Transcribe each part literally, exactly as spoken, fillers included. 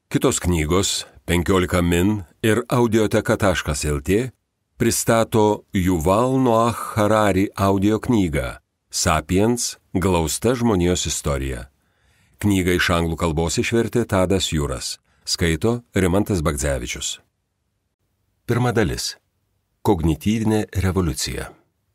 Kitos knygos penkiolika min ir audioteka taškas lt pristato Yuval Noah Harari audio knygą Sapiens – glausta žmonijos istorija. Knygą iš anglų kalbos išvertė Tadas Juras, skaito Rimantas Bagdzevičius. Pirma dalis. Kognityvinė revoliucija.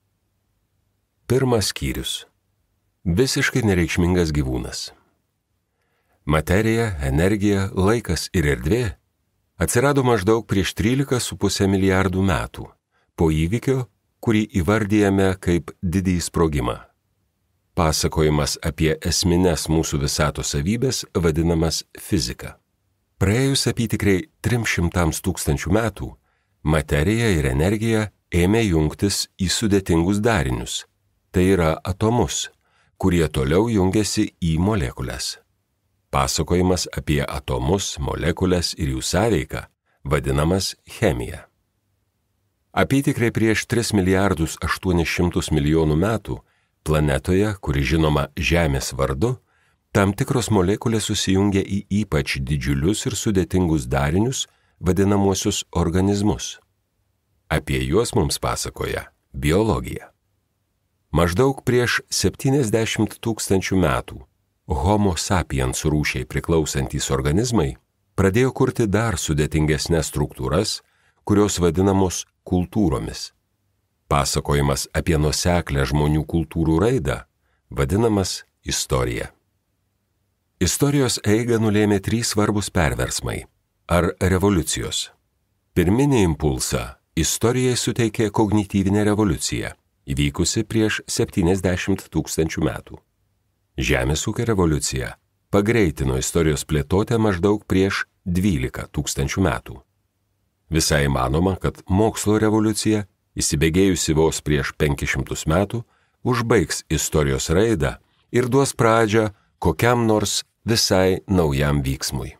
Pirmas skyrius. Visiškai nereikšmingas gyvūnas. Materija, energija, laikas ir erdvė atsirado maždaug prieš trylika su puse milijardų metų, po įvykio, kurį įvardyjame kaip didįjį sprogimą. Pasakojimas apie esmines mūsų visatos savybės vadinamas fizika. Praėjus apytikriai trims šimtams tūkstančių metų, materija ir energija ėmė jungtis į sudėtingus darinius, tai yra atomus, kurie toliau jungiasi į molekules. Pasakojimas apie atomus, molekulės ir jų sąveiką vadinamas chemija. Apytikriai prieš tris milijardus aštuonis šimtus milijonų metų planetoje, kuri žinoma Žemės vardu, tam tikros molekulės susijungia į ypač didžiulius ir sudėtingus darinius, vadinamuosius organizmus. Apie juos mums pasakoja biologija. Maždaug prieš septyniasdešimt tūkstančių metų Homo sapiens rūšiai priklausantys organizmai pradėjo kurti dar sudėtingesnės struktūras, kurios vadinamos kultūromis. Pasakojimas apie nuoseklią žmonių kultūrų raidą vadinamas istorija. Istorijos eigą nulėmė trys svarbus perversmai ar revoliucijos. Pirminį impulsą istorijai suteikė kognityvinė revoliucija, įvykusi prieš septyniasdešimt tūkstančių metų. Žemės ūkio revoliucija pagreitino istorijos plėtotę maždaug prieš dvylika tūkstančių metų. Visai manoma, kad mokslo revoliucija, įsibėgėjusi vos prieš penkis šimtus metų, užbaigs istorijos raidą ir duos pradžią kokiam nors visai naujam vyksmui.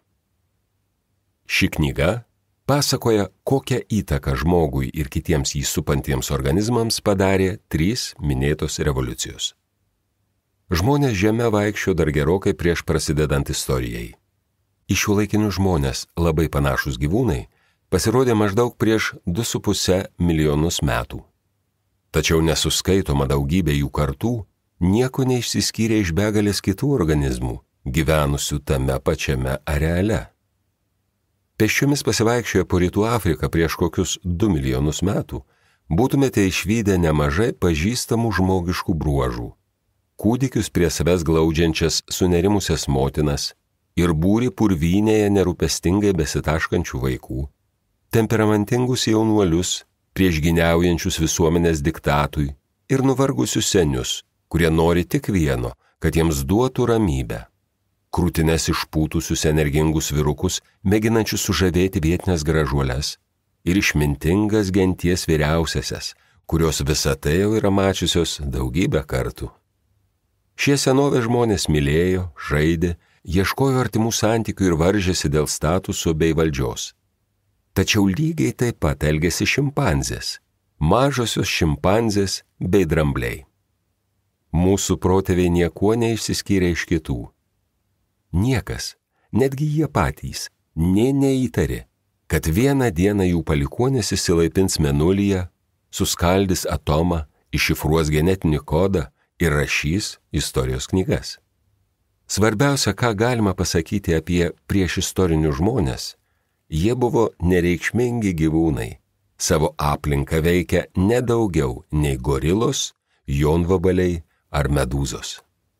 Ši knyga pasakoja, kokią įtaką žmogui ir kitiems jį supantiems organizmams padarė trys minėtos revoliucijos. Žmonės Žeme vaikščio dar gerokai prieš prasidedant istorijai. Į šiuolaikinius žmonės labai panašus gyvūnai pasirodė maždaug prieš du su puse milijonus metų. Tačiau nesuskaitoma daugybė jų kartų nieko neišsiskyrė iš begalės kitų organizmų, gyvenusių tame pačiame areale. Pėsčiomis pasivaikščioję po Rytų Afriką prieš kokius du milijonus metų būtumėte išvydę nemažai pažįstamų žmogiškų bruožų. Kūdikius prie savęs glaudžiančias sunerimusias motinas ir būrį purvynėje nerūpestingai besitaškančių vaikų, temperamentingus jaunuolius, priešgyniaujančius visuomenės diktatui ir nuvargusius senius, kurie nori tik vieno, kad jiems duotų ramybę. Krūtines išpūtusius energingus vyrukus, mėginančius sužavėti vietinės gražuoles ir išmintingas genties vyriausiasias, kurios visą tai jau yra mačiusios daugybę kartų. Šie senovės žmonės mylėjo, žaidė, ieškojo artimų santykių ir varžėsi dėl statuso bei valdžios. Tačiau lygiai taip pat elgėsi šimpanzės, mažosios šimpanzės bei drambliai. Mūsų protėviai niekuo neišsiskyrė iš kitų. Niekas, netgi jie patys, nė neįtarė, kad vieną dieną jų palikuonys išsilaipins mėnulyje, suskaldys atomą, iššifruos genetinį kodą ir rašys istorijos knygas. Svarbiausia, ką galima pasakyti apie priešistorinius žmonės, jie buvo nereikšmingi gyvūnai, savo aplinką veikia nedaugiau nei gorilos, jonvabaliai ar medūzos.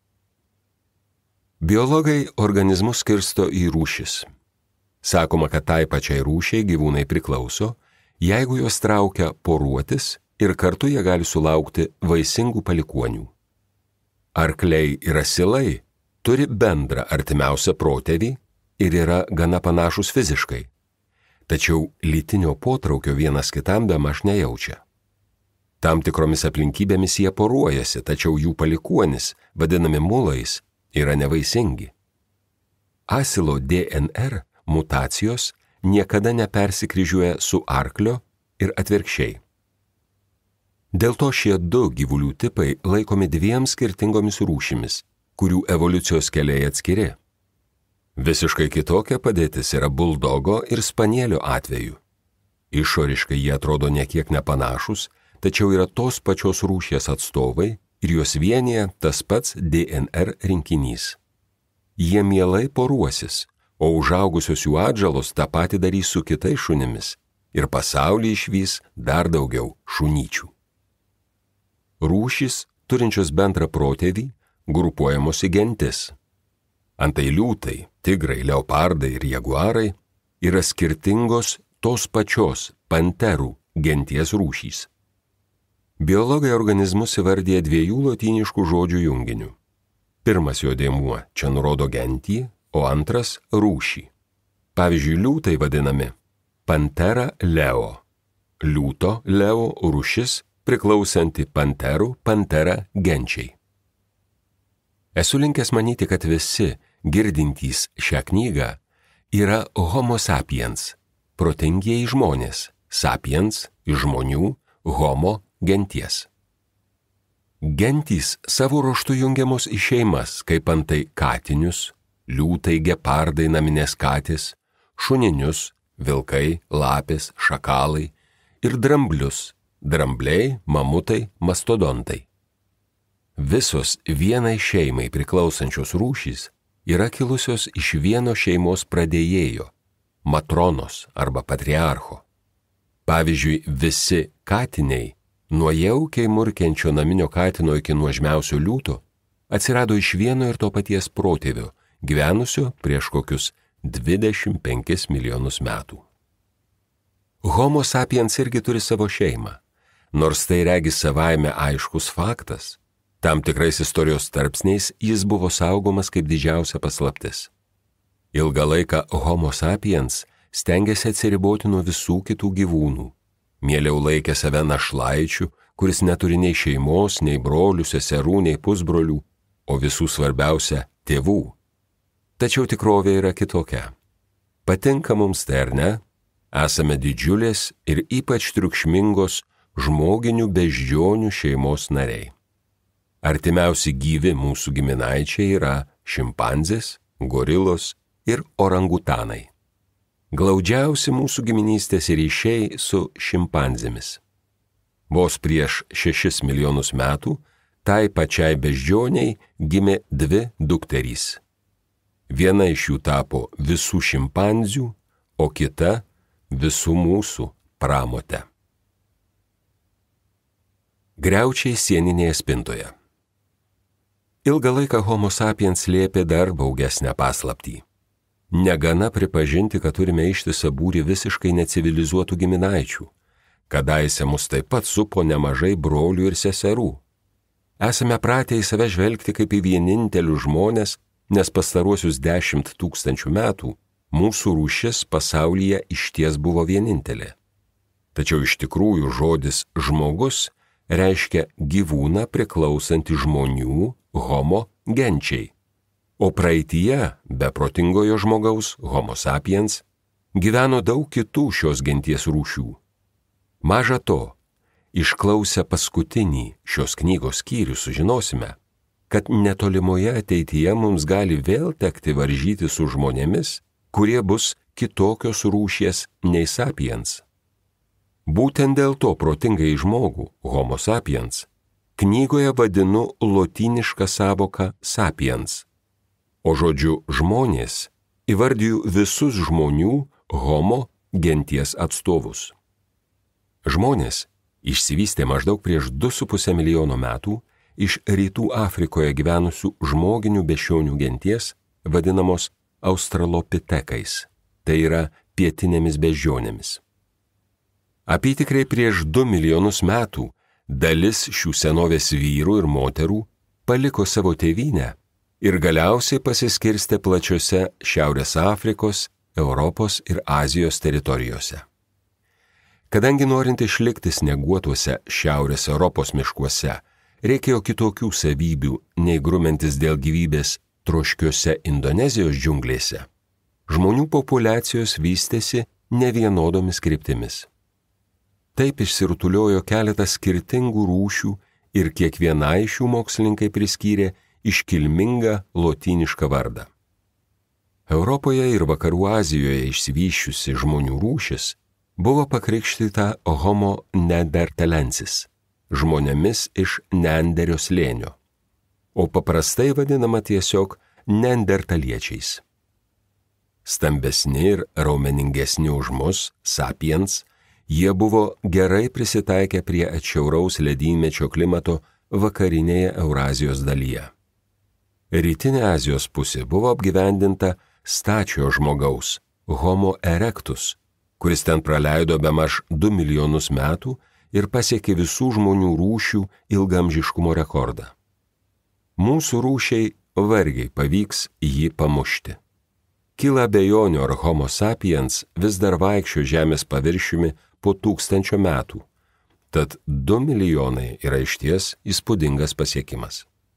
Biologai organizmus skirsto į rūšis. Sakoma, kad tai pačiai rūšiai gyvūnai priklauso, jeigu jos traukia poruotis ir kartu jie gali sulaukti vaisingų palikuonių. Arkliai ir asilai turi bendrą artimiausią protėvį ir yra gana panašus fiziškai, tačiau lytinio potraukio vienas kitam bemaž nejaučia. Tam tikromis aplinkybėmis jie poruojasi, tačiau jų palikuonis, vadinami mulais, yra nevaisingi. Asilo D N R mutacijos niekada nepersikryžiuoja su arklio ir atvirkščiai. Dėl to šie du gyvulių tipai laikomi dviem skirtingomis rūšimis, kurių evoliucijos keliai atskiri. Visiškai kitokia padėtis yra buldogo ir spanielio atveju. Išoriškai jie atrodo niekiek nepanašus, tačiau yra tos pačios rūšies atstovai ir juos vienyje tas pats D N R rinkinys. Jie mielai poruosis, o užaugusios jų atžalos tą patį darys su kitais šunimis ir pasaulyje išvys dar daugiau šunyčių. Rūšys, turinčios bendrą protėvį, grupuojamos į gentis. Antai liūtai, tigrai, leopardai ir jaguarai yra skirtingos tos pačios panterų genties rūšys. Biologai organizmus įvardyja dviejų lotyniškų žodžių junginiu. Pirmas jo dėmuo čia nurodo gentį, o antras rūšį. Pavyzdžiui, liūtai vadinami Panthera leo. Liūto leo rūšis priklausanti panterų Panthera genčiai. Esu linkęs manyti, kad visi, girdintys šią knygą, yra homo sapiens, protingieji žmonės, sapiens iš žmonių, homo genties. Gentys savo ruožtu jungiamos į šeimas, kaip antai katinius, liūtai, gepardai, naminės katės, šuninius, vilkai, lapės, šakalai ir dramblius, drambliai, mamutai, mastodontai. Visos vienai šeimai priklausančios rūšys yra kilusios iš vieno šeimos pradėjėjo, matronos arba patriarcho. Pavyzdžiui, visi katiniai, nuo jaukiai murkiančio naminio katino iki nuožmiausio liūto, atsirado iš vieno ir to paties protėvio, gyvenusio prieš kokius dvidešimt penkis milijonus metų. Homo sapiens irgi turi savo šeimą, nors tai regis savaime aiškus faktas. Tam tikrais istorijos tarpsniais jis buvo saugomas kaip didžiausia paslaptis. Ilgą laiką Homo sapiens stengėsi atsiriboti nuo visų kitų gyvūnų. Mieliau laikė save našlaičiu, kuris neturi nei šeimos, nei brolių, seserų, nei pusbrolių, o visų svarbiausia – tėvų. Tačiau tikrovė yra kitokia. Patinka mums tai ar ne, esame didžiulės ir ypač triukšmingos žmoginių beždžionių šeimos nariai. Artimiausi gyvi mūsų giminaičiai yra šimpanzės, gorilos ir orangutanai. Glaudžiausi mūsų giminystės ryšiai su šimpanzėmis. Vos prieš šešis milijonus metų tai pačiai beždžioniai gimė dvi dukterys. Viena iš jų tapo visų šimpanzių, o kita visų mūsų pramote. Griaučiai sieninėje spintoje. Ilgą laiką Homo sapiens slėpė dar baugesnę paslaptį. Negana pripažinti, kad turime ištisą būrį visiškai necivilizuotų giminaičių. Kadaise mus taip pat supo nemažai brolių ir seserų. Esame pratę į save žvelgti kaip į vienintelius žmones, nes pastaruosius dešimt tūkstančių metų mūsų rūšis pasaulyje išties buvo vienintelė. Tačiau iš tikrųjų žodis žmogus reiškia gyvūną priklausantį žmonių, homo genčiai. O praeityje, be protingojo žmogaus, homo sapiens, gyveno daug kitų šios genties rūšių. Maža to, išklausę paskutinį šios knygos skyrių sužinosime, kad netolimoje ateityje mums gali vėl tekti varžyti su žmonėmis, kurie bus kitokios rūšies nei sapiens. Būtent dėl to protingai žmogų, homo sapiens, knygoje vadinu lotynišką savoką sapiens, o žodžiu žmonės įvardiju visus žmonių homo genties atstovus. Žmonės išsivystė maždaug prieš du su puse milijono metų iš rytų Afrikoje gyvenusių žmoginių beždžionių genties, vadinamos australopitekais, tai yra pietinėmis beždžionėmis. Apytikriai prieš du milijonus metų dalis šių senovės vyrų ir moterų paliko savo tėvynę ir galiausiai pasiskirstė plačiose Šiaurės Afrikos, Europos ir Azijos teritorijose. Kadangi norint išlikti snieguotuose Šiaurės Europos miškuose, reikėjo kitokių savybių nei grumentis dėl gyvybės troškiuose Indonezijos džiunglėse, žmonių populiacijos vystėsi nevienodomis kryptimis. Taip išsirutuliojo keletas skirtingų rūšių ir kiekvienai šių mokslininkai priskyrė iškilmingą lotynišką vardą. Europoje ir Vakarų Azijoje išsivysčiusi žmonių rūšis buvo pakrikštyta Homo neandertalensis, žmonėmis iš Neanderio slėnio, o paprastai vadinama tiesiog neandertaliečiais. Stambesni ir raumeningesni už mus, sapiens, jie buvo gerai prisitaikę prie atšiauraus ledynmečio klimato vakarinėje Eurazijos dalyje. Rytinė Azijos pusė buvo apgyvendinta stačiojo žmogaus, Homo erectus, kuris ten praleido bemaž du milijonus metų ir pasiekė visų žmonių rūšių ilgamžiškumo rekordą. Mūsų rūšiai vargiai pavyks jį pamušti. Kyla abejonių, ar Homo sapiens vis dar vaikščio žemės paviršiumi po tūkstančio metų, tad du milijonai yra išties įspūdingas pasiekimas.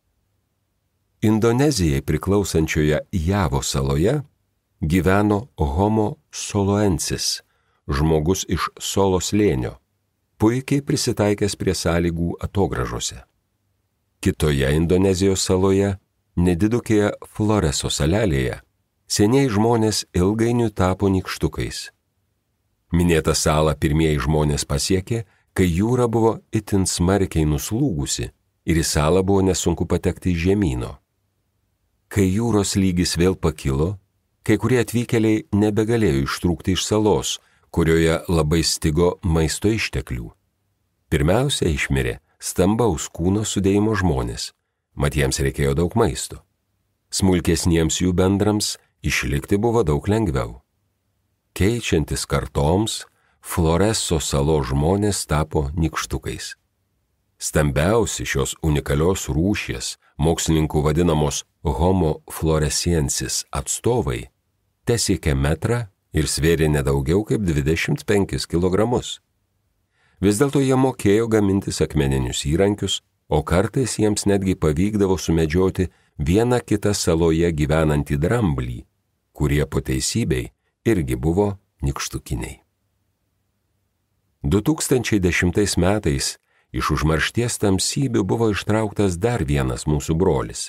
Indonezijai priklausančioje Javo saloje gyveno Homo soloensis, žmogus iš Solo slėnio, puikiai prisitaikęs prie sąlygų atogražose. Kitoje Indonezijos saloje, nedidukėje Floreso salelėje, seniai žmonės ilgainiui tapo nykštukais. Minėtą salą pirmieji žmonės pasiekė, kai jūra buvo itin smarkiai nuslūgusi ir į salą buvo nesunku patekti iš žemyno. Kai jūros lygis vėl pakilo, kai kurie atvykėliai nebegalėjo ištrūkti iš salos, kurioje labai stigo maisto išteklių. Pirmiausia išmirė stambaus kūno sudėjimo žmonės, mat jiems reikėjo daug maisto. Smulkesniems jų bendrams išlikti buvo daug lengviau. Keičiantis kartoms, Floreso salos žmonės tapo nykštukais. Stambiausi šios unikalios rūšies, mokslininkų vadinamos Homo floresiensis atstovai, tesiekė metrą ir svėrė nedaugiau kaip dvidešimt penkis kilogramus. Vis dėlto jie mokėjo gamintis akmeninius įrankius, o kartais jiems netgi pavykdavo sumedžioti vieną kitą saloje gyvenantį dramblį, kurie po teisybei irgi buvo nykštukiniai. du tūkstančiai dešimtais metais iš užmaršties tamsybių buvo ištrauktas dar vienas mūsų brolis.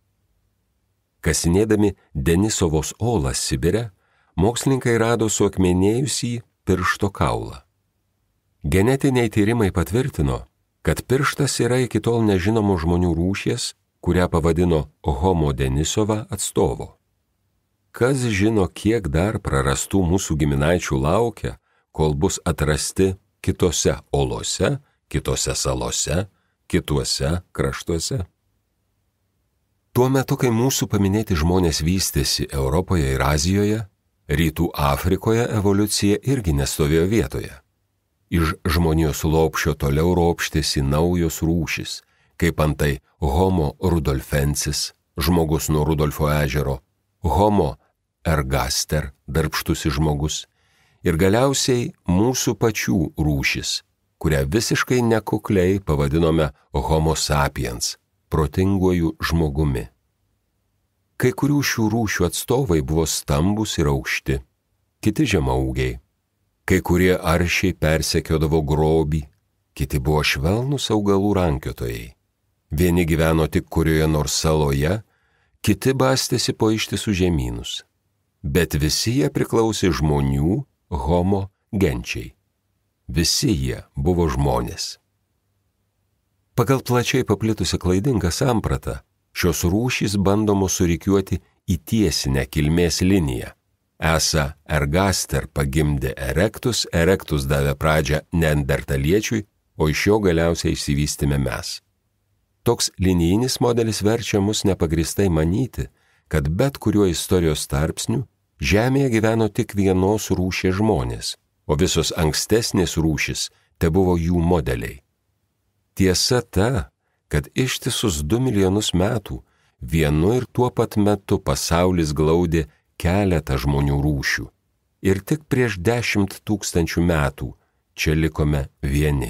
Kasinėdami Denisovos olą Sibire, mokslininkai rado suakmenėjusį piršto kaulą. Genetiniai tyrimai patvirtino, kad pirštas yra iki tol nežinomų žmonių rūšies, kurią pavadino Homo Denisova atstovo. Kas žino, kiek dar prarastų mūsų giminaičių laukia, kol bus atrasti kitose olose, kitose salose, kituose kraštuose. Tuo metu, kai mūsų paminėti žmonės vystėsi Europoje ir Azijoje, Rytų Afrikoje evoliucija irgi nestovėjo vietoje. Iš žmonijos lopšio toliau ropštėsi naujos rūšis, kaip antai Homo rudolfensis, žmogus nuo Rudolfo ežero, Homo ergaster, darbštusis žmogus, ir galiausiai mūsų pačių rūšis, kurią visiškai nekukliai pavadinome Homo sapiens, protinguoju žmogumi. Kai kurių šių rūšių atstovai buvo stambus ir aukšti, kiti žemaūgiai, kai kurie aršiai persekiodavo grobį, kiti buvo švelnūs augalų rankiotojai. Vieni gyveno tik kurioje nors saloje, kiti bastėsi po ištisus žemynus, bet visi jie priklausė žmonių Homo genčiai. Visi jie buvo žmonės. Pagal plačiai paplitusią klaidingą sampratą, šios rūšys bandomos surikiuoti į tiesinę kilmės liniją. Esą ergaster pagimdė erectus, erectus davė pradžią neandertaliečiui, o iš jo galiausiai išsivystėme mes. Toks linijinis modelis verčia mus nepagristai manyti, kad bet kuriuo istorijos tarpsniu Žemėje gyveno tik vienos rūšies žmonės, o visos ankstesnės rūšys tebuvo jų modeliai. Tiesa ta, kad ištisus du milijonus metų vienu ir tuo pat metu pasaulis glaudė keletą žmonių rūšių ir tik prieš dešimt tūkstančių metų čia likome vieni.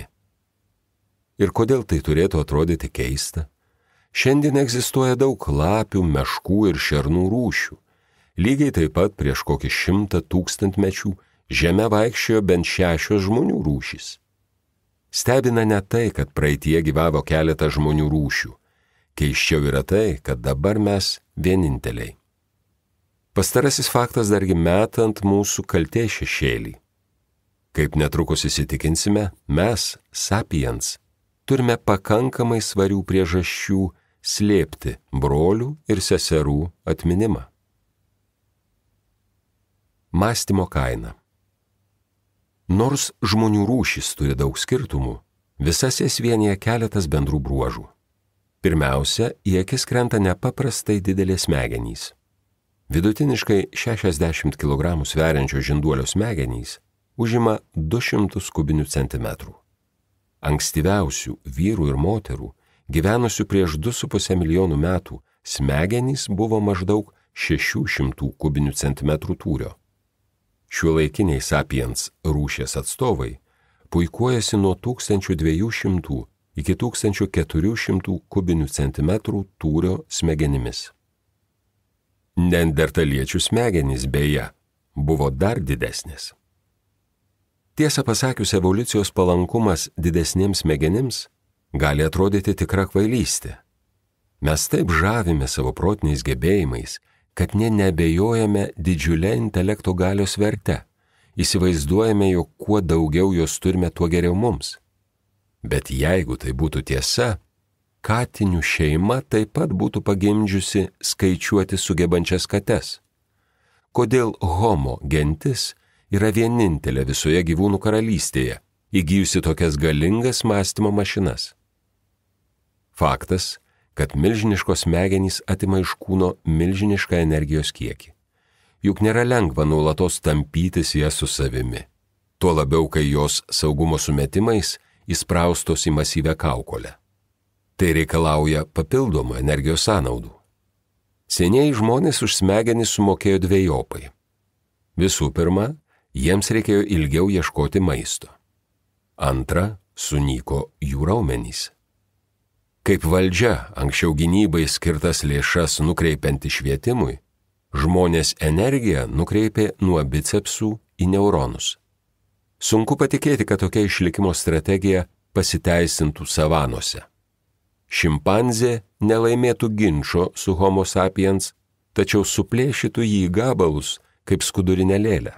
Ir kodėl tai turėtų atrodyti keista? Šiandien egzistuoja daug lapių, meškų ir šernų rūšių. Lygiai taip pat prieš kokį šimtą tūkstantmečių žemę vaikščiojo bent šešios žmonių rūšys. Stebina ne tai, kad praeitie gyvavo keletą žmonių rūšių. Keisčiau yra tai, kad dabar mes vieninteliai. Pastarasis faktas dargi metant mūsų kaltės šešėlį. Kaip netrukus įsitikinsime, mes, sapiens, turime pakankamai svarių priežasčių slėpti brolių ir seserų atminimą. Mąstymo kaina. Nors žmonių rūšys turi daug skirtumų, visas jas vienija keletas bendrų bruožų. Pirmiausia, į akis krenta nepaprastai didelės smegenys. Vidutiniškai šešiasdešimt kilogramų sveriančio žinduolio smegenys užima du šimtus kubinių centimetrų. Ankstyviausių vyrų ir moterų, gyvenusių prieš du su puse milijonų metų, smegenys buvo maždaug šešių šimtų kubinių centimetrų tūrio. Šiuolaikiniai sapiens rūšies atstovai puikuojasi nuo tūkstančio dviejų šimtų iki tūkstančio keturių šimtų kubinių centimetrų tūrio smegenimis. Neandertaliečių smegenys beje buvo dar didesnės. Tiesą pasakius, evoliucijos palankumas didesnėms smegenims gali atrodyti tikra kvailystė. Mes taip žavime savo protiniais gebėjimais, kad nė neabejojame didžiulę intelekto galios verte, įsivaizduojame, jog kuo daugiau jos turime, tuo geriau mums. Bet jeigu tai būtų tiesa, katinių šeima taip pat būtų pagimdžiusi skaičiuoti sugebančias kates. Kodėl homo gentis yra vienintelė visoje gyvūnų karalystėje, įgijusi tokias galingas mąstymo mašinas? Faktas, kad milžiniškos smegenys atima iš kūno milžinišką energijos kiekį. Juk nėra lengva nuolatos tampytis jas su savimi. Tuo labiau, kai jos saugumo sumetimais įspraustos į masyvę kaukolę. Tai reikalauja papildomų energijos sąnaudų. Senieji žmonės už smegenis sumokėjo dvejopai. Visų pirma, jiems reikėjo ilgiau ieškoti maisto. Antra, sunyko jų raumenys. Kaip valdžia anksčiau gynybai skirtas lėšas nukreipianti švietimui, žmonės energiją nukreipė nuo bicepsų į neuronus. Sunku patikėti, kad tokia išlikimo strategija pasiteisintų savanose. Šimpanzė nelaimėtų ginčo su homo sapiens, tačiau suplėšytų jį į gabalus kaip skudurinę lėlę.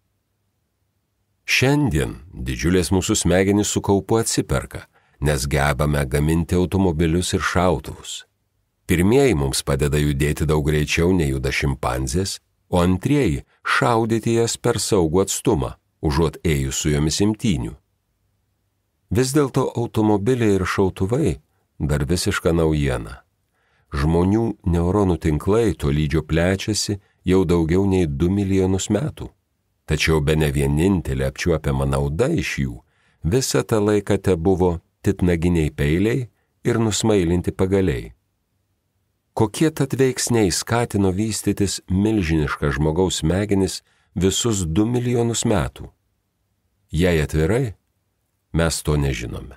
Šiandien didžiulės mūsų smegenys su kaupu atsiperka, nes gebame gaminti automobilius ir šautuvus. Pirmieji mums padeda judėti daug greičiau nei juda šimpanzės, o antrieji šaudyti jas per saugų atstumą, užuot ėjus su jomis imtynių. Vis dėlto automobiliai ir šautuvai dar visiška naujiena. Žmonių neuronų tinklai tolydžio plečiasi jau daugiau nei du milijonus metų. Tačiau bene vienintelė apčiuopiama nauda iš jų visą tą laiką te buvo titnaginiai peiliai ir nusmailinti pagaliai. Kokie tad veiksniai skatino vystytis milžinišką žmogaus smegenis visus du milijonus metų? Jei atvirai, mes to nežinome.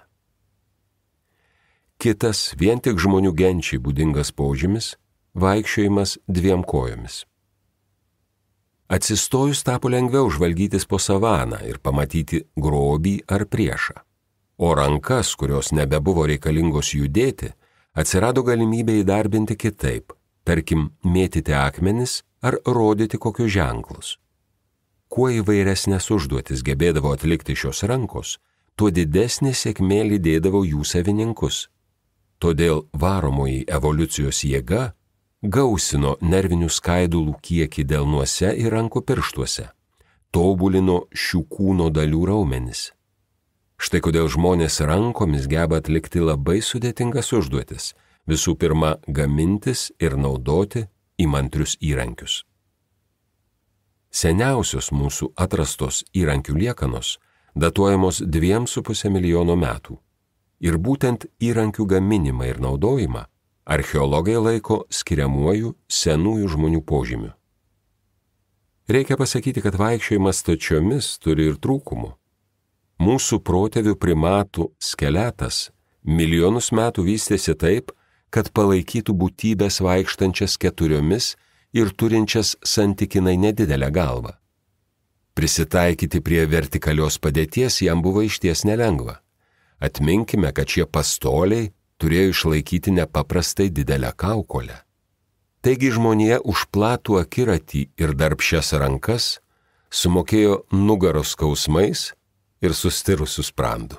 Kitas vien tik žmonių genčiai būdingas požymis – vaikščiojimas dviem kojomis. Atsistojus tapo lengviau žvalgytis po savaną ir pamatyti grobį ar priešą. O rankas, kurios nebebuvo reikalingos judėti, atsirado galimybė įdarbinti kitaip, tarkim, mėtyti akmenis ar rodyti kokius ženklus. Kuo įvairesnės užduotis gebėdavo atlikti šios rankos, tuo didesnė sėkmė lydėdavo jų savininkus. Todėl varomoji evoliucijos jėga gausino nervinių skaidulų kiekį delnuose ir rankų pirštuose, tobulino šių kūno dalių raumenis. Štai kodėl žmonės rankomis geba atlikti labai sudėtingas užduotis, visų pirma gamintis ir naudoti įmantrius įrankius. Seniausios mūsų atrastos įrankių liekanos datuojamos dviem su puse milijono metų. Ir būtent įrankių gaminimą ir naudojimą archeologai laiko skiriamuoju senųjų žmonių požymiu. Reikia pasakyti, kad vaikščiojimas stačiomis turi ir trūkumų. Mūsų protėvių primatų skeletas milijonus metų vystėsi taip, kad palaikytų būtybės vaikštančias keturiomis ir turinčias santykinai nedidelę galvą. Prisitaikyti prie vertikalios padėties jam buvo išties nelengva. Atminkime, kad šie pastoliai turėjo išlaikyti nepaprastai didelę kaukolę. Taigi žmonija už platų akiratį ir darbščias rankas sumokėjo nugaros skausmais ir sustirusių sprandų.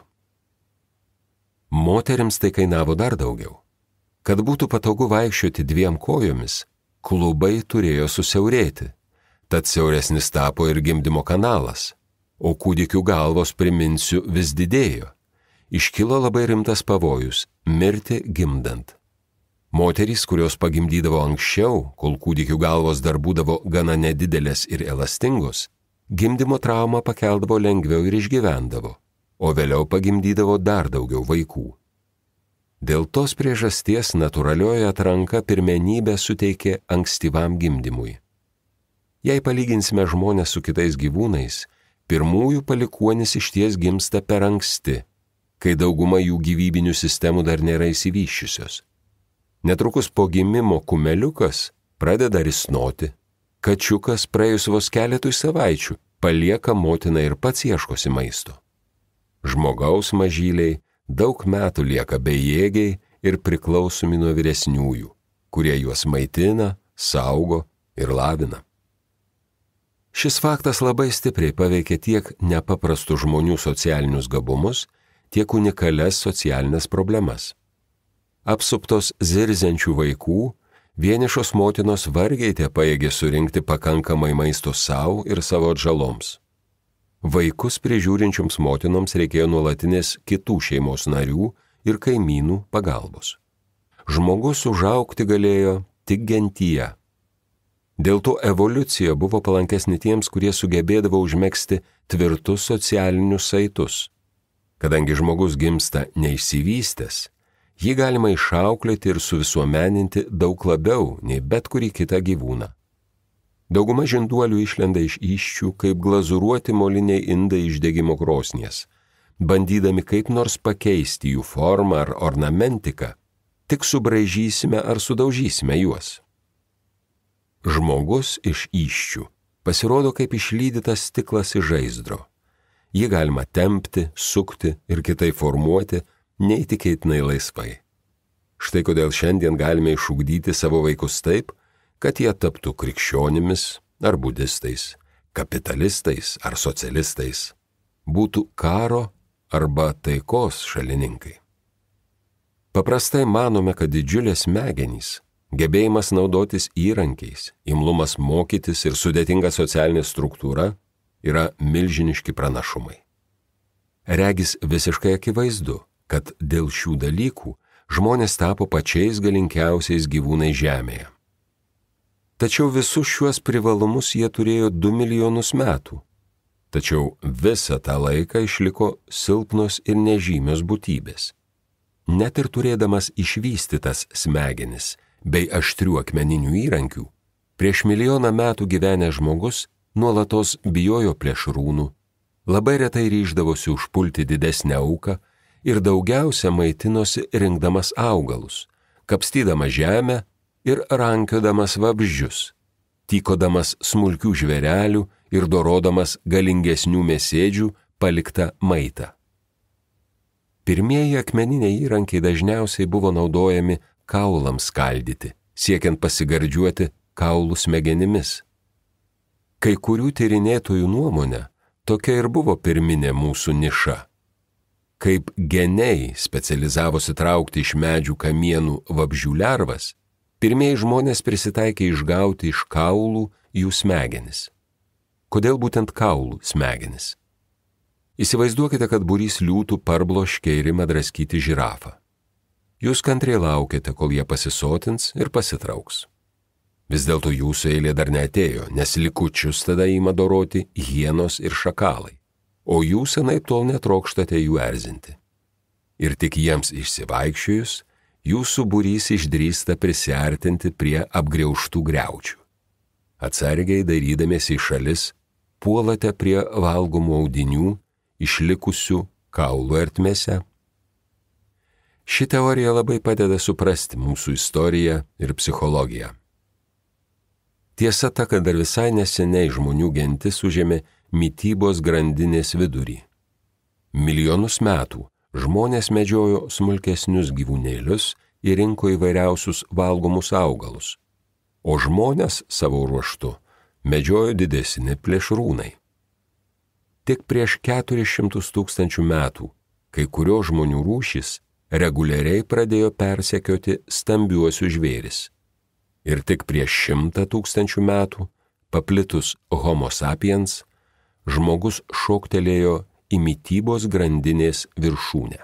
Moterims tai kainavo dar daugiau. Kad būtų patogu vaikščioti dviem kojomis, klubai turėjo susiaurėti, tad siauresnis tapo ir gimdymo kanalas, o kūdikių galvos, priminsiu, vis didėjo. Iškilo labai rimtas pavojus – mirti gimdant. Moterys, kurios pagimdydavo anksčiau, kol kūdikių galvos dar būdavo gana nedidelės ir elastingos, gimdymo traumą pakeldavo lengviau ir išgyvendavo, o vėliau pagimdydavo dar daugiau vaikų. Dėl tos priežasties natūralioji atranka pirmenybę suteikė ankstyvam gimdymui. Jei palyginsime žmonės su kitais gyvūnais, pirmųjų palikuonis išties gimsta per anksti, kai dauguma jų gyvybinių sistemų dar nėra išsivysčiusios. Netrukus po gimimo kumeliukas pradeda risnoti, kačiukas praėjus vos keletui savaičių palieka motiną ir pats ieškosi maisto. Žmogaus mažyliai daug metų lieka bejėgiai ir priklausomi nuo vyresniųjų, kurie juos maitina, saugo ir lavina. Šis faktas labai stipriai paveikia tiek nepaprastų žmonių socialinius gabumus, tiek unikalias socialinės problemas. Apsuptos zirziančių vaikų, vienišos motinos vargiai te pajėgė surinkti pakankamai maisto savo ir savo atžaloms. Vaikus prižiūrinčioms motinoms reikėjo nuolatinės kitų šeimos narių ir kaimynų pagalbos. Žmogus užaugti galėjo tik gentyje. Dėl to evoliucija buvo palankesnė tiems, kurie sugebėdavo užmegzti tvirtus socialinius saitus. Kadangi žmogus gimsta neišsivystęs, jį galima išauklėti ir suvisuomeninti daug labiau nei bet kurį kitą gyvūną. Dauguma žinduolių išlenda iš įsčių kaip glazūruoti moliniai indai iš degimo krosnies, bandydami kaip nors pakeisti jų formą ar ornamentiką, tik subraižysime ar sudaužysime juos. Žmogus iš įsčių pasirodo kaip išlydytas stiklas iš žaizdro. Jį galima tempti, sukti ir kitaip formuoti neįtikėtinai laisvai. Štai kodėl šiandien galime išugdyti savo vaikus taip, kad jie taptų krikščionimis ar budistais, kapitalistais ar socialistais, būtų karo arba taikos šalininkai. Paprastai manome, kad didžiulės smegenys, gebėjimas naudotis įrankiais, imlumas mokytis ir sudėtinga socialinė struktūra yra milžiniški pranašumai. Regis visiškai akivaizdu, kad dėl šių dalykų žmonės tapo pačiais galingiausiais gyvūnai žemėje. Tačiau visus šiuos privalumus jie turėjo du milijonus metų. Tačiau visą tą laiką išliko silpnos ir nežymios būtybės. Net ir turėdamas išvystytas smegenis bei aštrių akmeninių įrankių, prieš milijoną metų gyvenęs žmogus nuolatos bijojo plėšrūnų, labai retai ryždavosi užpulti didesnę auką ir daugiausia maitinosi rinkdamas augalus, kapstydamas žemę ir rankiodamas vabzdžius, tykodamas smulkių žvėrelių ir dorodamas galingesnių mėsėdžių paliktą maitą. Pirmieji akmeniniai įrankiai dažniausiai buvo naudojami kaulams skaldyti, siekiant pasigardžiuoti kaulų smegenimis. Kai kurių tyrinėtojų nuomonė, tokia ir buvo pirminė mūsų niša. Kaip geniai specializavosi traukti iš medžių kamienų vabzdžių lervas, pirmieji žmonės prisitaikė išgauti iš kaulų jų smegenis. Kodėl būtent kaulų smegenis? Įsivaizduokite, kad būrys liūtų parbloškė ir ima draskyti žirafą. Jūs kantriai laukiate, kol jie pasisotins ir pasitrauks. Vis dėlto jūsų eilė dar neatėjo, nes likučius tada ima doroti hienos ir šakalai, o jūs anaiptol netrokštate jų erzinti. Ir tik jiems išsivaikščiojus, jūsų būrys išdrįsta prisiartinti prie apgriaužtų griaučių. Atsargiai dairydamiesi į šalis, puolate prie valgomų audinių, išlikusių kaulų ertmėse. Ši teorija labai padeda suprasti mūsų istoriją ir psichologiją. Tiesa ta, kad dar visai neseniai žmonių gentis užėmė mitybos grandinės vidurį. Milijonus metų žmonės medžiojo smulkesnius gyvūnėlius ir rinko įvairiausius valgomus augalus. o žmonės savo ruožtu medžiojo didesni plėšrūnai. Tik prieš keturis šimtus tūkstančių metų kai kurios žmonių rūšys reguliariai pradėjo persekioti stambiuosius žvėris. Ir tik prieš šimtą tūkstančių metų, paplitus Homo sapiens, žmogus šoktelėjo į mitybos grandinės viršūnę.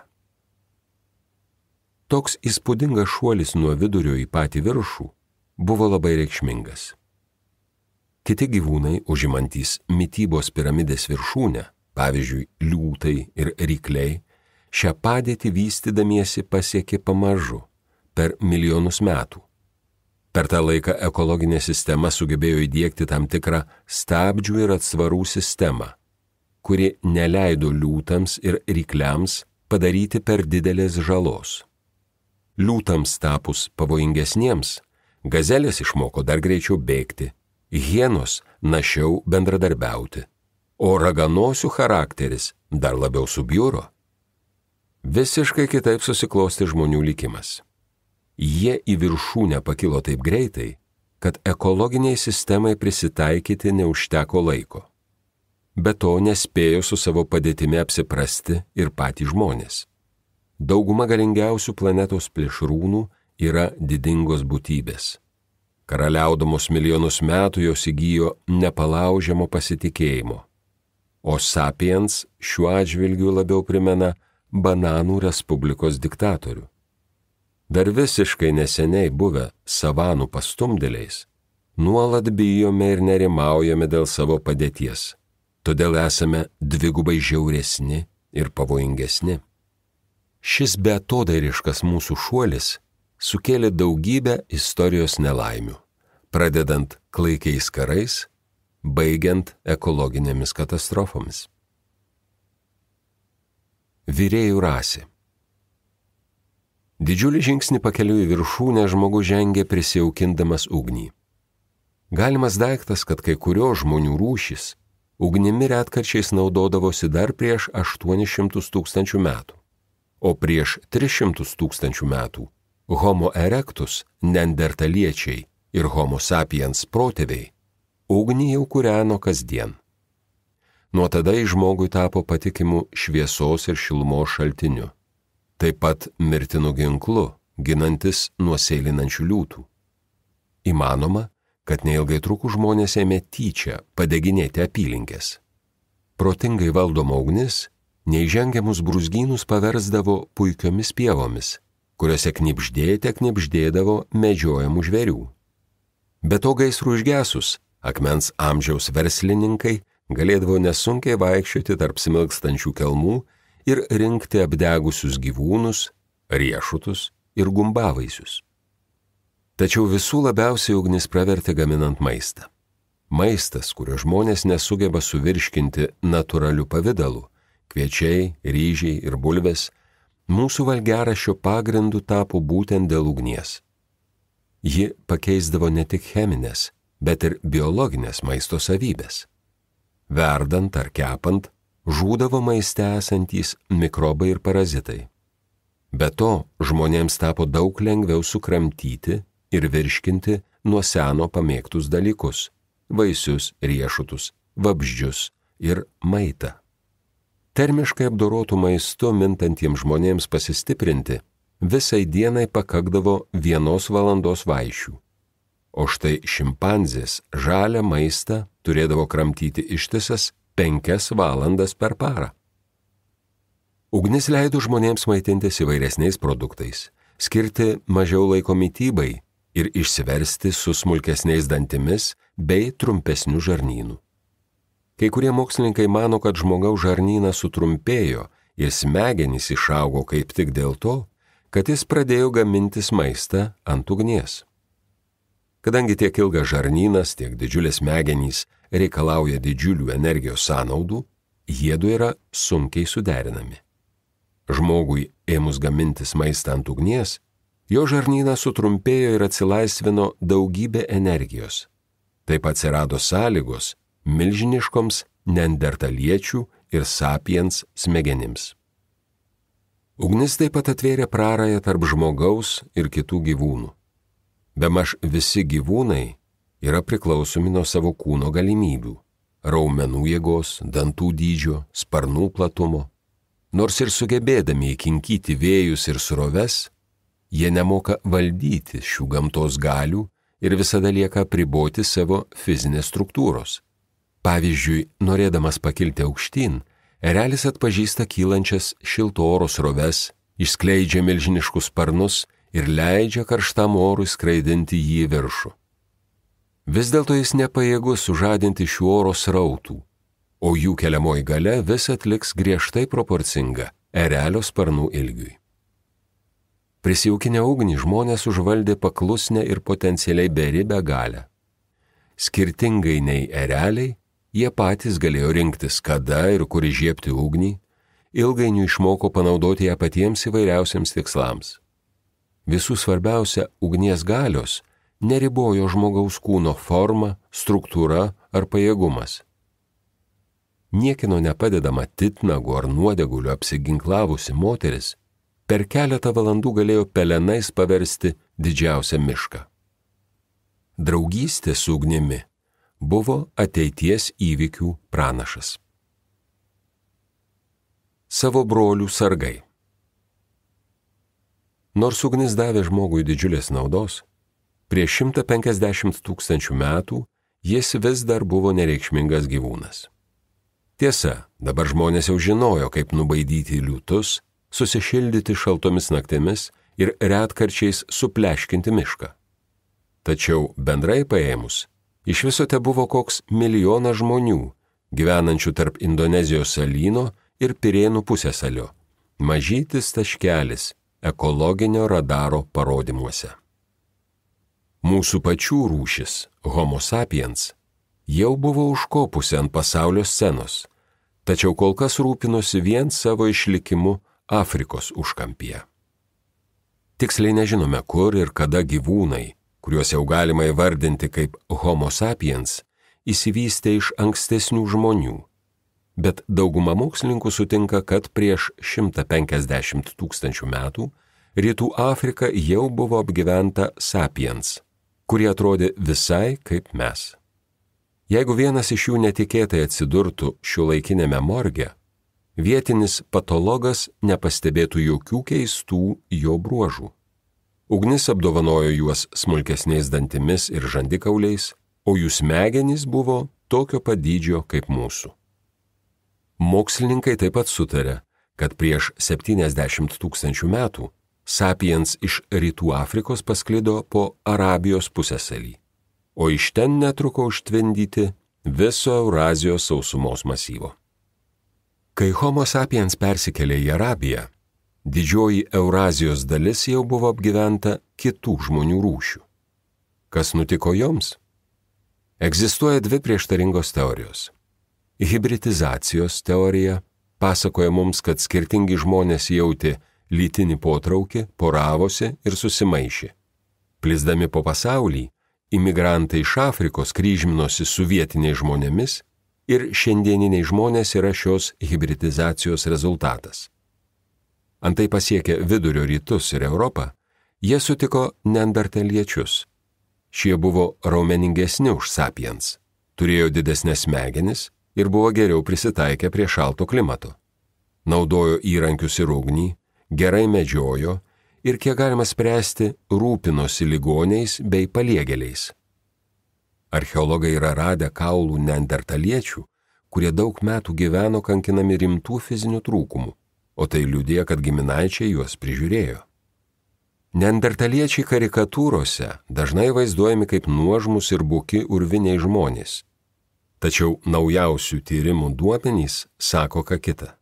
Toks įspūdingas šuolis nuo vidurio į patį viršų buvo labai reikšmingas. Kiti gyvūnai, užimantys mitybos piramidės viršūnę, pavyzdžiui, liūtai ir rykliai, šią padėtį vystydamiesi pasiekė pamažu, per milijonus metų. Per tą laiką ekologinė sistema sugebėjo įdiegti tam tikrą stabdžių ir atsvarų sistemą, kuri neleido liūtams ir rykliams padaryti per didelės žalos. Liūtams tapus pavojingesniems, gazelės išmoko dar greičiau bėgti, hienos našiau bendradarbiauti, o raganosių charakteris dar labiau subjuro. Visiškai kitaip susiklosti žmonių likimas. Jie į viršūnę pakilo taip greitai, kad ekologiniai sistemai prisitaikyti neužteko laiko. Be to nespėjo su savo padėtimi apsiprasti ir patys žmonės. Dauguma galingiausių planetos plėšrūnų yra didingos būtybės. Karaliaudamos milijonus metų jos įgijo nepalaužiamo pasitikėjimo, o sapiens šiuo atžvilgiu labiau primena bananų respublikos diktatorių. Dar visiškai neseniai buvę savanų pastumdėliais, nuolat bijome ir nerimaujame dėl savo padėties, todėl esame dvigubai žiauresni ir pavojingesni. Šis beatodairiškas mūsų šuolis sukėlė daugybę istorijos nelaimių, pradedant klaikiais karais, baigiant ekologinėmis katastrofomis. Virėjų rasė. Didžiulį žingsnį pakeliui į viršūnę žmogus žengė prisijaukindamas ugnį. Galimas daiktas, kad kai kurios žmonių rūšys ugnimi retkarčiais naudodavosi dar prieš aštuonis šimtus tūkstančių metų, o prieš tris šimtus tūkstančių metų Homo erectus, neandertaliečiai ir Homo sapiens protėviai ugnį jau kūreno kasdien. Nuo tada į žmogui tapo patikimu šviesos ir šilumos šaltiniu, taip pat mirtinu ginklu, ginantis nuo sėlinančių liūtų. Įmanoma, kad neilgai trukus žmonės ėmė tyčia padeginėti apylinkės. Protingai valdoma ugnis neįžengiamus brūzgynus paversdavo puikiomis pievomis, kuriuose knibždėte knibždėdavo medžiojamų žvėrių. Be to gaisrų užgesus, akmens amžiaus verslininkai galėdavo nesunkiai vaikščioti tarp smilkstančių kelmų ir rinkti apdegusius gyvūnus, riešutus ir gumbavaisius. Tačiau visų labiausiai ugnis pravertė gaminant maistą. Maistas, kurio žmonės nesugeba suvirškinti natūraliu pavidalu, kviečiai, ryžiai ir bulvės, mūsų valgiaraščio pagrindu tapo būtent dėl ugnies. Ji pakeisdavo ne tik cheminės, bet ir biologinės maisto savybės. Verdant ar kepant, žūdavo maiste esantys mikrobai ir parazitai. Be to, žmonėms tapo daug lengviau sukramtyti ir virškinti nuo seno pamėgtus dalykus – vaisius, riešutus, vabzdžius ir maitą. Termiškai apdorotų maistu mintantiems žmonėms pasistiprinti visai dienai pakakdavo vienos valandos vaišių, o štai šimpanzės žalią maistą turėdavo kramtyti ištisas penkias valandas per parą. Ugnis leido žmonėms maitintis įvairesniais produktais, skirti mažiau laiko mitybai ir išsiversti su smulkesniais dantimis bei trumpesniu žarnynu. Kai kurie mokslininkai mano, kad žmogaus žarnynas sutrumpėjo ir smegenys išaugo kaip tik dėl to, kad jis pradėjo gamintis maistą ant ugnies. Kadangi tiek ilgas žarnynas, tiek didžiulės smegenys reikalauja didžiulių energijos sąnaudų, jiedu yra sunkiai suderinami. Žmogui ėmus gamintis maistą ant ugnies, jo žarnynas sutrumpėjo ir atsilaisvino daugybė energijos. Taip atsirado sąlygos milžiniškoms neandertaliečių ir sapiens smegenims. Ugnis taip pat atvėrė prarają tarp žmogaus ir kitų gyvūnų. Bemaž visi gyvūnai yra priklausomi nuo savo kūno galimybių – raumenų jėgos, dantų dydžio, sparnų platumo. Nors ir sugebėdami įkinkyti vėjus ir sroves, jie nemoka valdyti šių gamtos galių ir visada lieka apriboti savo fizinės struktūros. Pavyzdžiui, norėdamas pakilti aukštyn, erelis atpažįsta kylančias šilto oro sroves, išskleidžia milžiniškus sparnus ir leidžia karštam orui skraidinti jį į viršų. Vis dėlto jis nepajėgus sužadinti šių oro srautų, o jų keliamoji galia vis atliks griežtai proporcinga erelio sparnų ilgiui. Prisijaukinę ugnį žmonės užvaldė paklusnę ir potencialiai beribę galią. Skirtingai nei ereliai, jie patys galėjo rinktis, kada ir kur įžiebti ugnį, ilgainiui išmoko panaudoti ją patiems įvairiausiams tikslams. Visų svarbiausia, ugnies galios neribojo žmogaus kūno forma, struktūra ar pajėgumas. Niekino nepadedama titnagu ar nuodeguliu apsiginklavusi moteris per keletą valandų galėjo pelenais paversti didžiausią mišką. Draugystė su ugnimi buvo ateities įvykių pranašas. Savo brolių sargai. Nors ugnis davė žmogui didžiulės naudos, prieš šimtą penkiasdešimt tūkstančių metų jis vis dar buvo nereikšmingas gyvūnas. Tiesa, dabar žmonės jau žinojo, kaip nubaidyti liūtus, susišildyti šaltomis naktimis ir retkarčiais supleškinti mišką. Tačiau bendrai paėmus, iš viso te buvo koks milijonas žmonių, gyvenančių tarp Indonezijos salyno ir Pirėnų pusiasalio, mažytis taškelis ekologinio radaro parodymuose. Mūsų pačių rūšis, Homo sapiens, jau buvo užkopusi ant pasaulio scenos, tačiau kol kas rūpinosi vien savo išlikimu Afrikos užkampyje. Tiksliai nežinome, kur ir kada gyvūnai, kuriuos jau galima įvardinti kaip Homo sapiens, įsivystė iš ankstesnių žmonių, bet dauguma mokslininkų sutinka, kad prieš šimtą penkiasdešimt tūkstančių metų Rytų Afrika jau buvo apgyventa sapiens, kurie atrodė visai kaip mes. Jeigu vienas iš jų netikėtai atsidurtų šiuolaikinėme morge, vietinis patologas nepastebėtų jokių keistų jo bruožų. Ugnis apdovanojo juos smulkesniais dantimis ir žandikauliais, o jų smegenys buvo tokio pat dydžio kaip mūsų. Mokslininkai taip pat sutarė, kad prieš septyniasdešimt tūkstančių metų sapiens iš Rytų Afrikos pasklido po Arabijos pusiasalį, o iš ten netruko užtvindyti viso Eurazijos sausumos masyvo. Kai Homo sapiens persikėlė į Arabiją, didžioji Eurazijos dalis jau buvo apgyventa kitų žmonių rūšių. Kas nutiko joms? Egzistuoja dvi prieštaringos teorijos. Hibridizacijos teorija pasakoja mums, kad skirtingi žmonės jautė lytinį potraukį, poravosi ir susimaišė. Plisdami po pasaulį, imigrantai iš Afrikos kryžminosi su vietiniais žmonėmis ir šiandieniniai žmonės yra šios hibridizacijos rezultatas. Antai pasiekę vidurio rytus ir Europą, jie sutiko neandertaliečius. Šie buvo raumeningesni už sapiens, turėjo didesnės smegenis ir buvo geriau prisitaikę prie šalto klimato. Naudojo įrankius ir ugnį, gerai medžiojo ir, kiek galima spręsti, rūpinosi ligoniais bei paliegėliais. Archeologai yra radę kaulų neandertaliečių, kurie daug metų gyveno kankinami rimtų fizinių trūkumų, o tai liudija, kad giminaičiai juos prižiūrėjo. Neandertaliečiai karikatūrose dažnai vaizduojami kaip nuožmus ir buki urviniai žmonės. Tačiau naujausių tyrimų duomenys sako ką kita.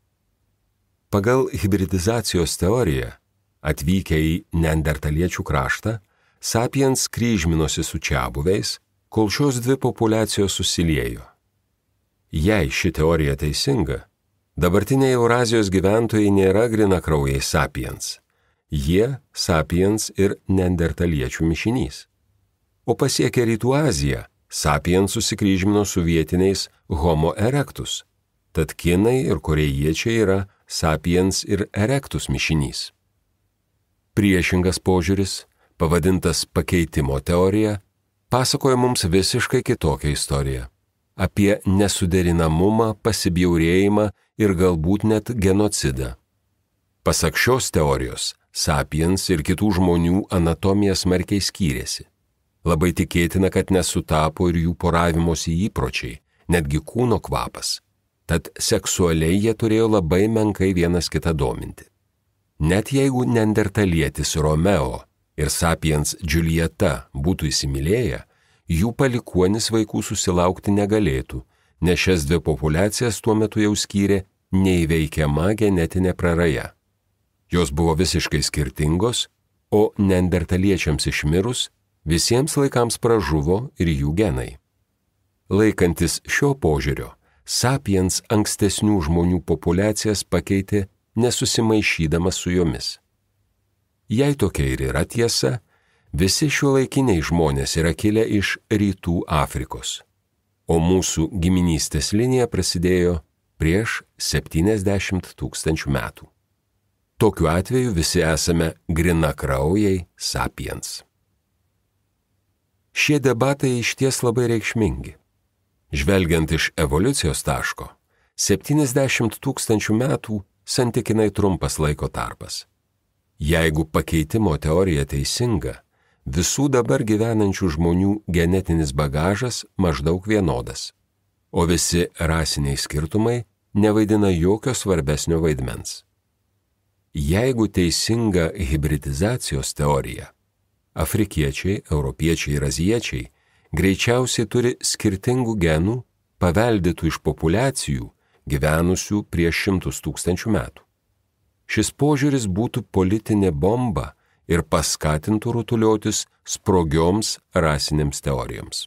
Pagal hibridizacijos teoriją, atvykę į neandertaliečių kraštą, sapiens kryžminosi su čiabuviais, kol šios dvi populiacijos susiliejo. Jei ši teorija teisinga, dabartiniai Eurazijos gyventojai nėra grinakraujai sapiens. Jie sapiens ir neandertaliečių mišinys. O pasiekę Rytų Aziją, sapiens susikryžmino su vietiniais Homo erectus, tad kinai ir korėjiečiai yra sapiens ir erectus mišinys. Priešingas požiūris pavadintas pakeitimo teorija, pasakoja mums visiškai kitokią istoriją – apie nesuderinamumą, pasibjaurėjimą ir galbūt net genocidą. Pasak šios teorijos, sapiens ir kitų žmonių anatomija smarkiai skyrėsi. Labai tikėtina, kad nesutapo ir jų poravimosi įpročiai, netgi kūno kvapas. Tad seksualiai jie turėjo labai menkai vienas kitą dominti. Net jeigu neandertalietis Romeo ir sapiens Džiuljeta būtų įsimylėję, jų palikuonis vaikų susilaukti negalėtų, nes šias dvi populiacijas tuo metu jau skyrė neįveikiama genetinė praraja. Jos buvo visiškai skirtingos, o neandertaliečiams išmirus visiems laikams pražuvo ir jų genai. Laikantis šio požiūrio, sapiens ankstesnių žmonių populiacijas pakeitė nesusimaišydamas su jomis. Jei tokia ir yra tiesa, visi šiuolaikiniai žmonės yra kilę iš rytų Afrikos, o mūsų giminystės linija prasidėjo prieš septyniasdešimt tūkstančių metų. Tokiu atveju visi esame grinakraujai sapiens. Šie debatai išties labai reikšmingi. Žvelgiant iš evoliucijos taško, septyniasdešimt tūkstančių metų santykinai trumpas laiko tarpas. Jeigu pakeitimo teorija teisinga, visų dabar gyvenančių žmonių genetinis bagažas maždaug vienodas, o visi rasiniai skirtumai nevaidina jokio svarbesnio vaidmens. Jeigu teisinga hibridizacijos teorija, afrikiečiai, europiečiai ir azijiečiai greičiausiai turi skirtingų genų paveldėtų iš populiacijų gyvenusių prieš šimtus tūkstančių metų. Šis požiūris būtų politinė bomba ir paskatintų rutuliotis sprogioms rasinėms teorijoms.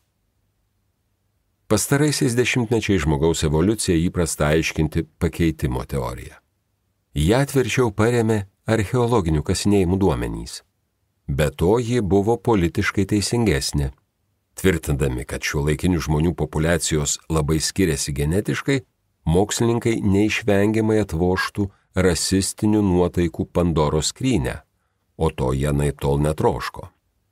Pastaraisiais dešimtmečiais žmogaus evoliuciją įprasta aiškinti pakeitimo teoriją. Ją tvirčiau paremė archeologinių kasinėjimų duomenys. Be to, ji buvo politiškai teisingesnė. Tvirtindami, kad šiuolaikinių žmonių populiacijos labai skiriasi genetiškai, mokslininkai neišvengiamai atvoštų rasistinių nuotaikų Pandoros skrynią, o to jie anaiptol netroško.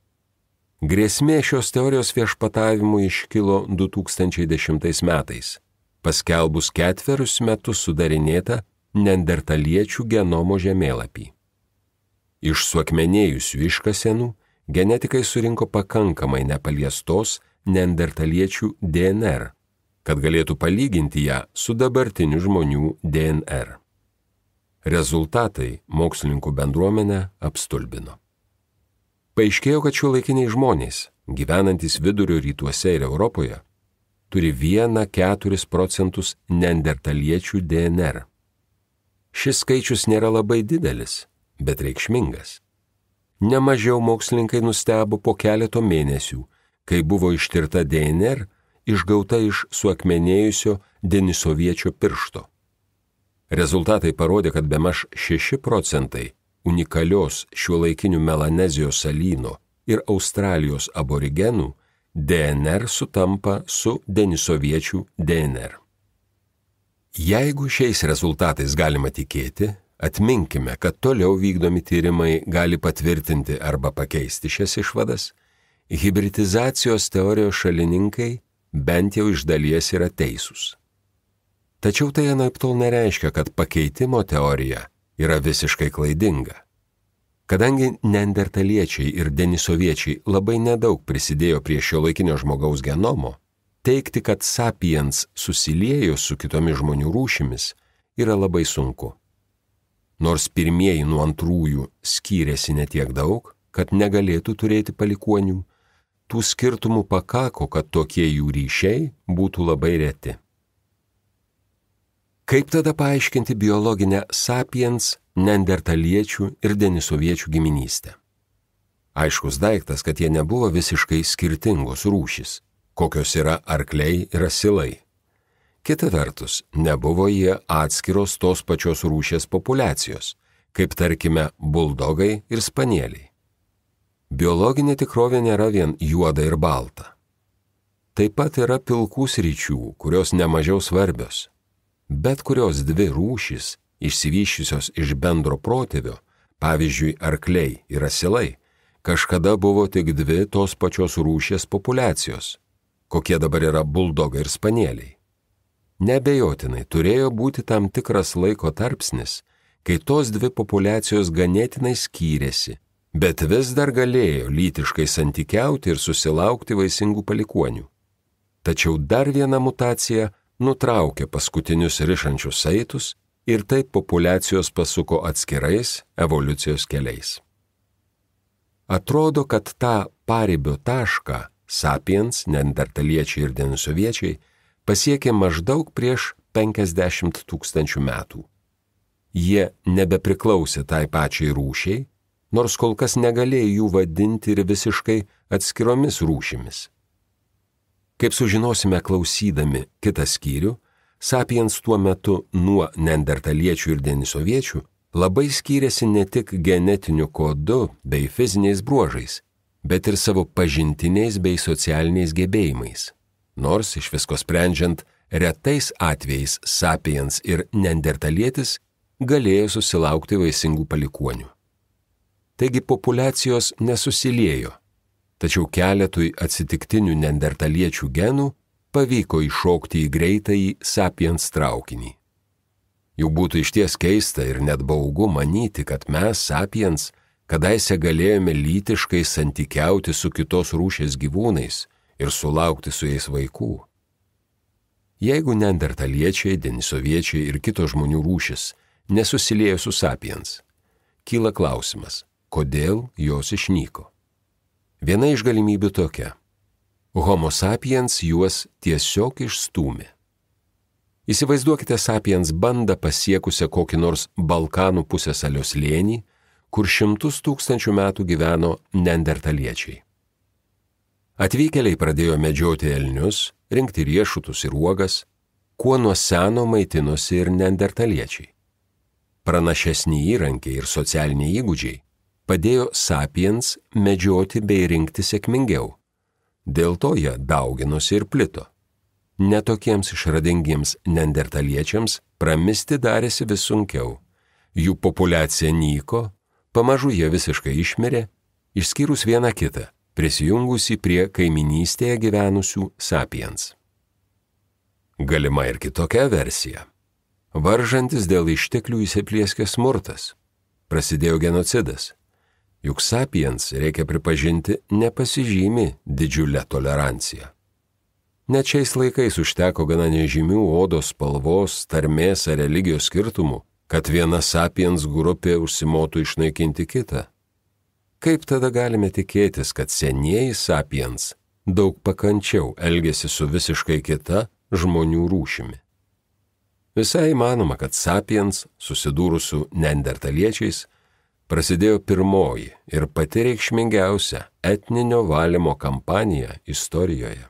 Grėsmė šios teorijos viešpatavimui iškilo du tūkstančiai dešimtais metais, paskelbus ketverius metus sudarinėtą neandertaliečių genomo žemėlapį. Iš suakmenėjusių iškasenų genetikai surinko pakankamai nepaliestos neandertaliečių D N R, kad galėtų palyginti ją su dabartiniu žmonių D N R. Rezultatai mokslininkų bendruomenę apstulbino. Paaiškėjo, kad šiuolaikiniai žmonės, gyvenantys vidurio rytuose ir Europoje, turi vieną keturis procentus neandertaliečių D N R. Šis skaičius nėra labai didelis, bet reikšmingas. Nemažiau mokslininkai nustebo po keleto mėnesių, kai buvo ištirta D N R išgauta iš suakmenėjusio denisoviečio piršto. Rezultatai parodė, kad bemaž šeši procentai unikalios šiuolaikinių Melanezijos salyno ir Australijos aborigenų D N R sutampa su denisoviečių D N R. Jeigu šiais rezultatais galima tikėti, atminkime, kad toliau vykdomi tyrimai gali patvirtinti arba pakeisti šias išvadas, hibridizacijos teorijos šalininkai bent jau iš dalies yra teisūs. Tačiau tai anaiptol nereiškia, kad pakeitimo teorija yra visiškai klaidinga. Kadangi neandertaliečiai ir denisoviečiai labai nedaug prisidėjo prie šiuolaikinio žmogaus genomo, teigti, kad sapiens susiliejo su kitomis žmonių rūšimis, yra labai sunku. Nors pirmieji nuo antrųjų skyrėsi netiek daug, kad negalėtų turėti palikuonių, tų skirtumų pakako, kad tokie jų ryšiai būtų labai reti. Kaip tada paaiškinti biologinę sapiens, neandertaliečių ir denisoviečių giminystę? Aiškus daiktas, kad jie nebuvo visiškai skirtingos rūšys, kokios yra arkliai ir asilai. Kita vertus, nebuvo jie atskiros tos pačios rūšies populiacijos, kaip tarkime buldogai ir spanieliai. Biologinė tikrovė nėra vien juoda ir balta. Taip pat yra pilkų sričių, kurios nemažiau svarbios. Bet kurios dvi rūšys, išsivysčiusios iš bendro protėvio, pavyzdžiui arkliai ir asilai, kažkada buvo tik dvi tos pačios rūšies populiacijos, kokie dabar yra buldogai ir spanieliai. Neabejotinai turėjo būti tam tikras laiko tarpsnis, kai tos dvi populiacijos ganėtinai skyrėsi, bet vis dar galėjo lytiškai santykiauti ir susilaukti vaisingų palikuonių. Tačiau dar viena mutacija nutraukė paskutinius rišančius saitus ir taip populiacijos pasuko atskirais evoliucijos keliais. Atrodo, kad tą paribio tašką sapiens, neandertaliečiai ir denisoviečiai pasiekė maždaug prieš penkiasdešimt tūkstančių metų. Jie nebepriklausė tai pačiai rūšiai, nors kol kas negalėjo jų vadinti ir visiškai atskiromis rūšimis. Kaip sužinosime klausydami kitą skyrių, sapiens tuo metu nuo neandertaliečių ir denisoviečių labai skyrėsi ne tik genetiniu kodu bei fiziniais bruožais, bet ir savo pažintiniais bei socialiniais gebėjimais. Nors iš visko sprendžiant, retais atvejais sapiens ir neandertalietis galėjo susilaukti vaisingų palikuonių. Taigi populiacijos nesusiliejo, tačiau keletui atsitiktinių neandertaliečių genų pavyko įšokti į greitąjį sapiens traukinį. Juk būtų išties keista ir net baugu manyti, kad mes, sapiens, kadaise galėjome lytiškai santykiauti su kitos rūšies gyvūnais ir sulaukti su jais vaikų. Jeigu neandertaliečiai, denisoviečiai ir kitos žmonių rūšis nesusiliejo su sapiens, kyla klausimas, kodėl jos išnyko. Viena iš galimybių tokia. Homo sapiens juos tiesiog išstūmė. Įsivaizduokite sapiens bandą pasiekusią kokį nors Balkanų pusiasalio slėnį, kur šimtus tūkstančių metų gyveno neandertaliečiai. Atvykėliai pradėjo medžioti elnius, rinkti riešutus ir uogas, kuo nuo seno maitinosi ir neandertaliečiai. Pranašesni įrankiai ir socialiniai įgūdžiai padėjo sapiens medžioti bei rinkti sėkmingiau. Dėl to jie dauginosi ir plito. Netokiems išradingiems neandertaliečiams pramisti darėsi vis sunkiau. Jų populiacija nyko, pamažu jie visiškai išmirė, išskyrus vieną kitą, prisijungusi prie kaiminystėje gyvenusių sapiens. Galima ir kitokia versija. Varžantis dėl išteklių įsiplieskė smurtas. Prasidėjo genocidas. Juk sapiens, reikia pripažinti, nepasižymi didžiulę toleranciją. Net šiais laikais užteko gana nežymių odos spalvos, tarmės ar religijos skirtumų, kad viena sapiens grupė užsimotų išnaikinti kitą. Kaip tada galime tikėtis, kad senieji sapiens daug pakančiau elgėsi su visiškai kita žmonių rūšimi? Visai įmanoma, kad sapiens, susidūrus su neandertaliečiais, prasidėjo pirmoji ir pati reikšmingiausia etninio valymo kampanija istorijoje.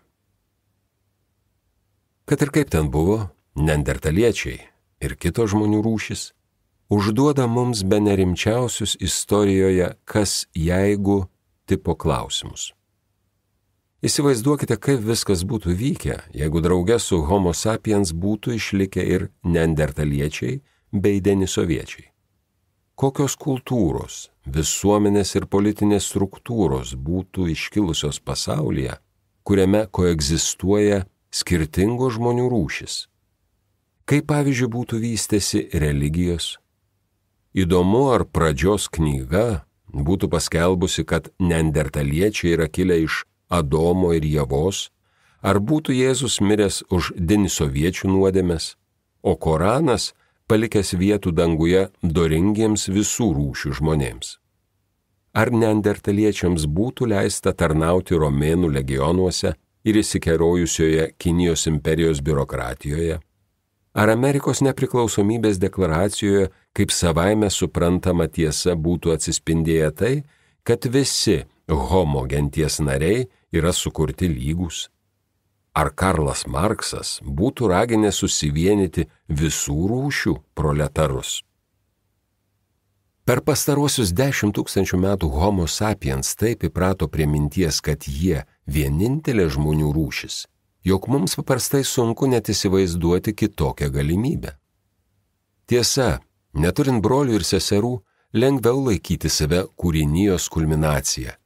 Kad ir kaip ten buvo, neandertaliečiai ir kitos žmonių rūšis užduoda mums bene rimčiausius istorijoje kas jeigu tipo klausimus. Įsivaizduokite, kaip viskas būtų vykę, jeigu drauge su Homo sapiens būtų išlikę ir neandertaliečiai bei denisoviečiai. Kokios kultūros, visuomenės ir politinės struktūros būtų iškilusios pasaulyje, kuriame koegzistuoja skirtingos žmonių rūšis. Kaip pavyzdžiui būtų vystėsi religijos? Įdomu, ar pradžios knyga būtų paskelbusi, kad neandertaliečiai yra kilę iš Adomo ir Ievos, ar būtų Jėzus miręs už denisoviečių nuodėmes, o Koranas palikęs vietų danguje doringiems visų rūšių žmonėms. Ar neandertaliečiams būtų leista tarnauti romėnų legionuose ir įsikerojusioje Kinijos imperijos biurokratijoje? Ar Amerikos nepriklausomybės deklaracijoje kaip savaime suprantama tiesa būtų atsispindėję tai, kad visi homo genties nariai yra sukurti lygus? Ar Karlas Marksas būtų raginęs susivienyti visų rūšių proletarus? Per pastaruosius dešimt tūkstančių metų Homo sapiens taip įprato prie minties, kad jie vienintelė žmonių rūšis, jog mums paprastai sunku net įsivaizduoti kitokią galimybę. Tiesa, neturint brolių ir seserų, lengviau laikyti save kūrinijos kulminacija,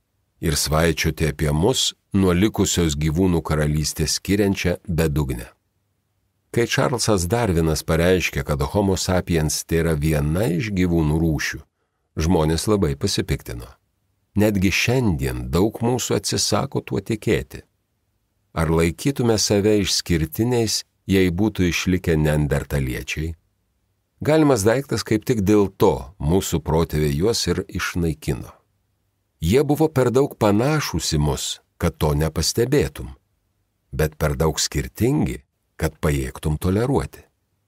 ir svaičioti apie mus nuo likusios gyvūnų karalystės skiriančią bedugnę. Kai Čarlzas Darvinas pareiškė, kad Homo sapiens tai yra viena iš gyvūnų rūšių, žmonės labai pasipiktino. Netgi šiandien daug mūsų atsisako tuo tikėti. Ar laikytume save išskirtiniais, jei būtų išlikę neandertaliečiai? Galimas daiktas, kaip tik dėl to mūsų protėviai juos ir išnaikino. Jie buvo per daug panašūs į mus, kad to nepastebėtum, bet per daug skirtingi, kad pajėgtum toleruoti.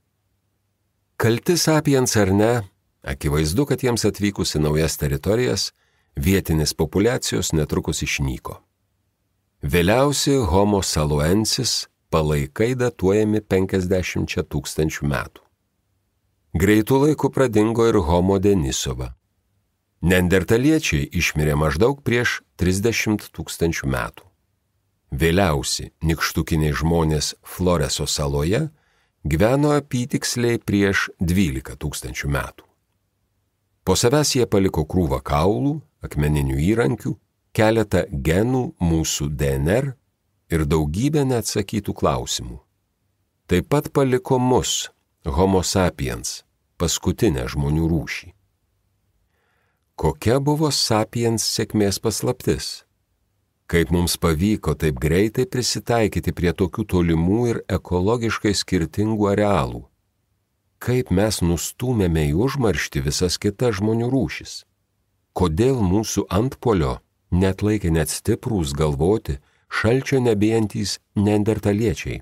Kalti sapiens ar ne, akivaizdu, kad jiems atvykus į naujas teritorijas, vietinės populiacijos netrukus išnyko. Vėliausi Homo saluensis palaikai datuojami penkiasdešimčia tūkstančių metų. Greitų laikų pradingo ir Homo denisova. Neandertaliečiai išmirė maždaug prieš trisdešimt tūkstančių metų. Vėliausi nykštukiniai žmonės Floreso saloje gyveno apytiksliai prieš dvylika tūkstančių metų. Po savęs jie paliko krūvą kaulų, akmeninių įrankių, keletą genų mūsų D N R ir daugybę neatsakytų klausimų. Taip pat paliko mus, Homo sapiens, paskutinę žmonių rūšį. Kokia buvo sapiens sėkmės paslaptis? Kaip mums pavyko taip greitai prisitaikyti prie tokių tolimų ir ekologiškai skirtingų arealų? Kaip mes nustūmėme į užmarštį visas kitas žmonių rūšis? Kodėl mūsų antpuolio neatlaikė net stiprūs galvoti, šalčio nebijantys neandertaliečiai?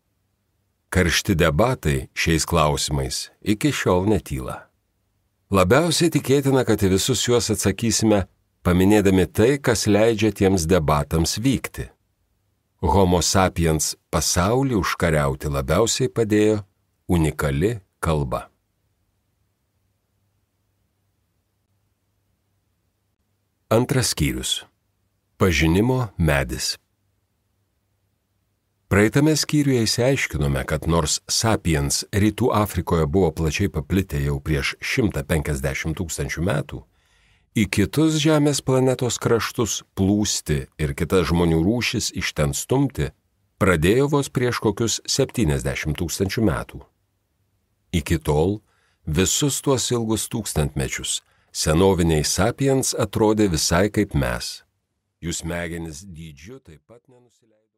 Karšti debatai šiais klausimais iki šiol netyla. Labiausiai tikėtina, kad į visus juos atsakysime, paminėdami tai, kas leidžia tiems debatams vykti. Homo sapiens pasaulį užkariauti labiausiai padėjo unikali kalba. Antras skyrius. Pažinimo medis. Praeitame skyriuje išsiaiškinome, kad nors sapiens Rytų Afrikoje buvo plačiai paplitę jau prieš šimtą penkiasdešimt tūkstančių metų, į kitus Žemės planetos kraštus plūsti ir kitas žmonių rūšis iš ten stumti pradėjo vos prieš kokius septyniasdešimt tūkstančių metų. Iki tol, visus tuos ilgus tūkstantmečius, senoviniai sapiens atrodė visai kaip mes. Jų smegenys dydžiu taip pat nenusileido.